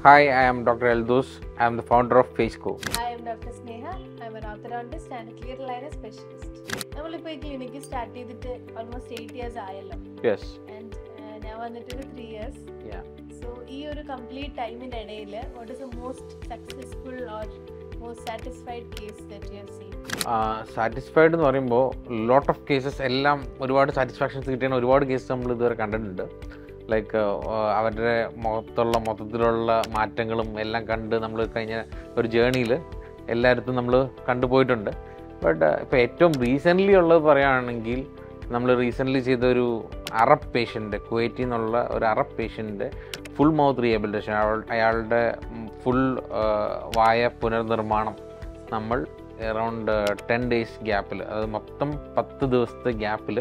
Hi, I am Dr. Eldus. I am the founder of Faceco. I am Dr. Sneha. I am an orthodontist and a clear aligner specialist. നമ്മളിപ്പോൾ ഈ clinic start ചെയ്തിട്ട് almost 8 years ആയല്ലോ. Yes. And ഞാൻ വന്നിട്ട് 3 years. Yeah. So ഈ ഒരു complete ടൈമിൻ്റെ ഇടയിൽ what is the most successful or most satisfied case that you have seen? Satisfied എന്ന് പറയുമ്പോൾ ലോട്ട് ഓഫ് കേസസ് എല്ലാം ഒരുപാട് സാറ്റിസ്ഫാക്ഷൻസ് കിട്ടിയ ഒരുപാട് കേസ് നമ്മൾ ഇതുവരെ കണ്ടിട്ടുണ്ട്. ലൈക്ക് അവരുടെ മൊത്തത്തിലുള്ള മാറ്റങ്ങളും എല്ലാം കണ്ട് നമ്മൾ കഴിഞ്ഞ ഒരു ജേണിയിൽ എല്ലായിടത്തും നമ്മൾ കണ്ടുപോയിട്ടുണ്ട്. ബട്ട് ഇപ്പോൾ ഏറ്റവും റീസെൻ്റ്ലി ഉള്ളത് പറയുകയാണെങ്കിൽ നമ്മൾ റീസെൻ്റ്ലി ചെയ്തൊരു അറബ് പേഷ്യൻ്റ്, കുവൈറ്റിൽ നിന്നുള്ള ഒരു അറബ് പേഷ്യൻ്റെ ഫുൾ മൗത്ത് റീഹാബിലിറ്റേഷൻ, അയാളുടെ ഫുൾ വായ പുനർനിർമ്മാണം നമ്മൾ അറൗണ്ട് 10 days ഗ്യാപ്പിൽ, അത് മൊത്തം 10 ദിവസത്തെ ഗ്യാപ്പിൽ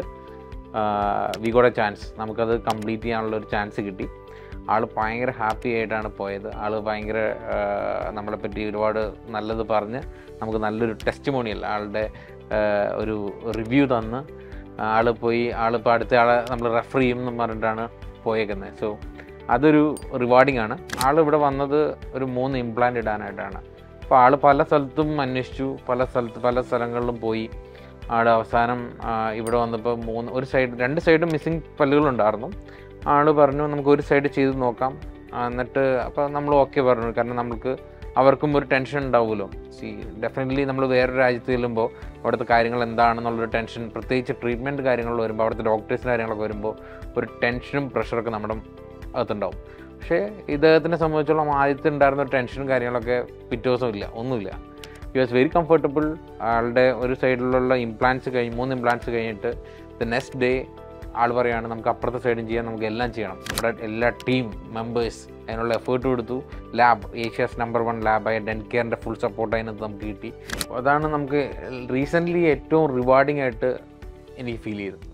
വി ഗോട്ട് എ ചാൻസ്, നമുക്കത് കംപ്ലീറ്റ് ചെയ്യാനുള്ള ഒരു ചാൻസ് കിട്ടി. ആൾ ഭയങ്കര ഹാപ്പി ആയിട്ടാണ് പോയത്. ആൾ ഭയങ്കര നമ്മളെപ്പറ്റി ഒരുപാട് നല്ലത് പറഞ്ഞ് നമുക്ക് നല്ലൊരു ടെസ്റ്റിമോണിയൽ, ആളുടെ ഒരു റിവ്യൂ തന്ന് ആളിപ്പോൾ അടുത്ത ആളെ നമ്മൾ റെഫർ ചെയ്യും എന്ന് പറഞ്ഞിട്ടാണ് പോയേക്കുന്നത്. സോ അതൊരു റിവാർഡിങ് ആണ്. ഇവിടെ വന്നത് ഒരു 3 ഇംപ്ലാന്റ് ഇടാനായിട്ടാണ്. അപ്പോൾ ആൾ പല സ്ഥലത്തും അന്വേഷിച്ചു, പല സ്ഥലങ്ങളിലും പോയി. അവസാനം ഇവിടെ വന്നപ്പോൾ 2 സൈഡും മിസ്സിങ് പല്ലുകളുണ്ടായിരുന്നു. പറഞ്ഞു നമുക്ക് ഒരു സൈഡ് ചെയ്ത് നോക്കാം. എന്നിട്ട് അപ്പോൾ നമ്മൾ ഓക്കെ പറഞ്ഞു. കാരണം അവർക്കും ഒരു ടെൻഷൻ ഉണ്ടാവുമല്ലോ. ഡെഫിനറ്റ്ലി നമ്മൾ വേറൊരു രാജ്യത്ത് ചെല്ലുമ്പോൾ അവിടുത്തെ കാര്യങ്ങൾ എന്താണെന്നുള്ളൊരു ടെൻഷൻ, പ്രത്യേകിച്ച് ട്രീറ്റ്മെൻറ്റ് കാര്യങ്ങൾ വരുമ്പോൾ, അവിടുത്തെ ഡോക്ടേഴ്സിൻ്റെ കാര്യങ്ങളൊക്കെ വരുമ്പോൾ ഒരു ടെൻഷനും പ്രഷറൊക്കെ നമ്മുടെ അകത്തുണ്ടാവും. പക്ഷേ ഇദ്ദേഹത്തിനെ സംബന്ധിച്ചോളം ആദ്യത്തെ ഉണ്ടായിരുന്ന ഒരു ടെൻഷനും കാര്യങ്ങളൊക്കെ പിറ്റേ ദിവസം ഒന്നുമില്ല. He was very comfortable. ആളുടെ ഒരു സൈഡിലുള്ള 3 ഇംപ്ലാൻറ്റ്സ് കഴിഞ്ഞിട്ട് ദ നെക്സ്റ്റ് ഡേ പറയാണ് നമുക്ക് അപ്പുറത്തെ സൈഡും ചെയ്യാൻ, നമുക്ക് എല്ലാം ചെയ്യണം. നമ്മുടെ എല്ലാ ടീം മെമ്പേഴ്സ് അതിനുള്ള എഫേർട്ട് കൊടുത്തു. ലാബ്, ഏഷ്യാസ് നമ്പർ 1 ലാബായ ഡെൻറ്റ് കെയറിൻ്റെ ഫുൾ സപ്പോർട്ട് അതിനകത്ത് നമുക്ക് കിട്ടി. അതാണ് നമുക്ക് റീസെൻ്റ്ലി ഏറ്റവും റിവാർഡിംഗ് ആയിട്ട് എനിക്ക് ഫീൽ ചെയ്തത്.